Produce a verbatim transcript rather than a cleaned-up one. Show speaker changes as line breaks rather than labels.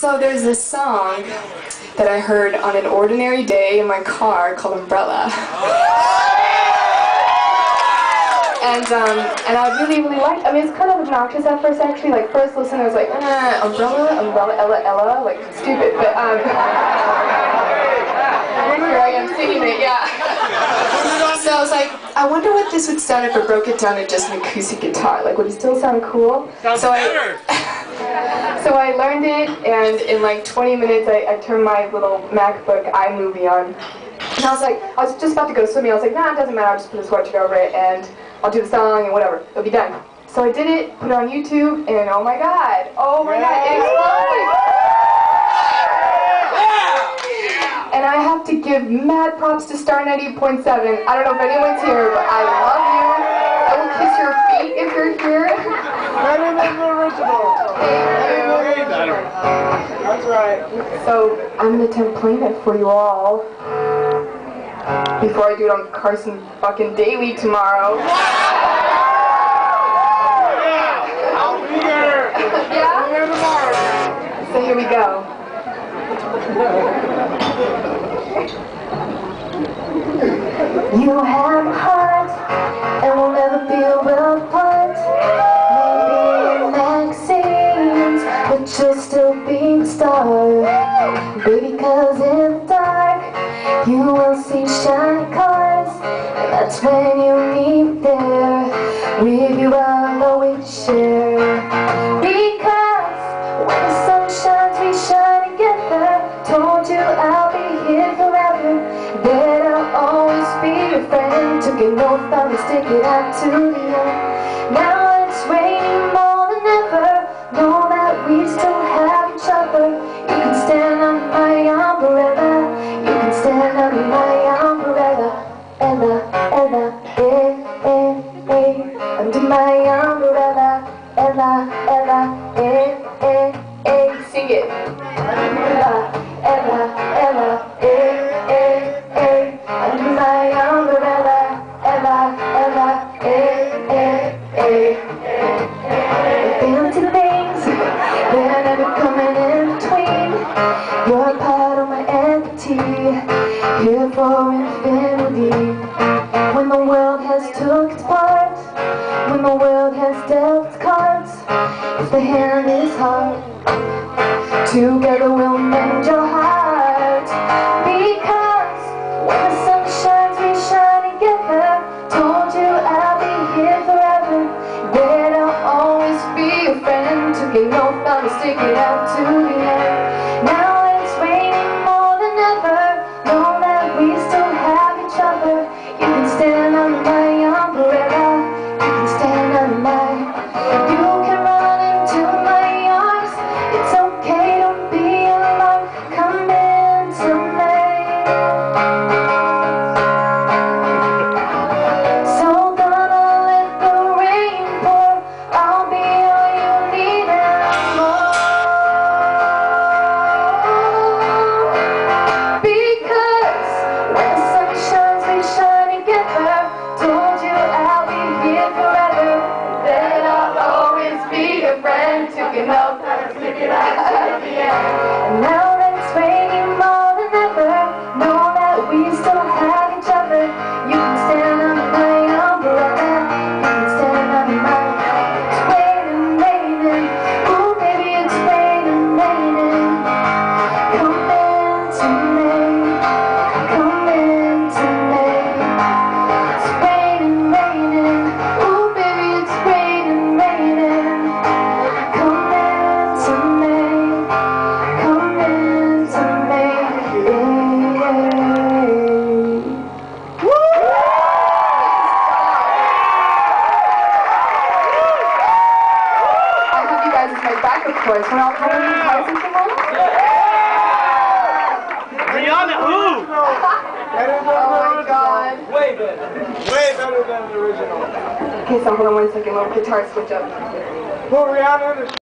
So there's this song that I heard on an ordinary day in my car called Umbrella. And um, and I really, really liked it. I mean, it's kind of obnoxious at first, actually. Like, first listen, I was like, eh, Umbrella, Umbrella, Ella, Ella, like, stupid. But, um, here I am singing it, yeah. So I was like, I wonder what this would sound if I broke it down to just an acoustic guitar. Like, would it still sound cool?
Sounds
so
better!
I, so I learned it, and in like twenty minutes, I, I turned my little MacBook iMovie on. And I was like, I was just about to go swimming. I was like, nah, it doesn't matter. I'll just put a sweatshirt over it, and I'll do the song, and whatever. It'll be done. So I did it, put it on YouTube, and oh my god, oh my god, it exploded! And I have to give mad props to Star ninety-eight point seven. I don't know if anyone's here, but I love you. I will kiss your feet if you're here.
Better than the original.
Thank you.
That's right.
So I'm gonna attempt playing it for you all before I do it on Carson fucking Daily tomorrow.
Yeah, I'll be there.
Yeah?
I'll be there tomorrow.
So here we go. You have a heart, and we'll never be a world apart. Maybe in magazines, but you'll still be the star. Baby, cause in the dark, you will see shiny cars, and that's when you need me there. With you I'll always share. Because when the sun shines, we shine together. Told you I'll be here forever. That I'll always be your friend. Took an oath I would stick it out to the end. Now it's raining more than ever. Know that we still have each other. You can stand under my umbrella. You can stand under my umbrella. Ella, Ella, eh, eh, eh. Under my umbrella. Ella, Ella, eh, eh, eh. Sing it. Ella, Ella, Ella, eh, eh, eh. Under my umbrella. Ella, Ella, eh, eh, eh. Fancy things, they're never coming in between. You're a part of my entity, here for infinity. When the world has took its part, when the world has dealt its cards, if the hand is hard, together we'll mend your heart. Because when the sun shines, we shine together. Told you I'll be here forever. That I'll always be your friend. Took an oath I would stick it out to the end. Now it's raining more than ever. Know that we still have each other. You can stand under my umbrella. You can stand under my. You can run into my arms. It's okay, don't be alarmed. Come into me. So gonna let the rain pour. I'll be all you need and more. Because when the sun shines, we shine together. Told you I'll be here forever. That I'll always be your friend. Took an oath and stick it out to the end. And now that it's raining more than ever, know that we still have each other. You can stand under my umbrella. You can stand under my. It's raining, raining. Ooh, baby, it's raining, raining. Come into me. Come into me. It's raining, raining. Ooh, baby, it's raining, raining. Come into me. Come into me. Yeah. Woo! I have you guys as my backup chorus. When I'll come in the house and come on.
Rihanna, who?
Better than the
Oh my
original.
god.
Way better. Way better than the original.
Okay, so hold on one second. Little guitar switch up.
Put Rihanna in the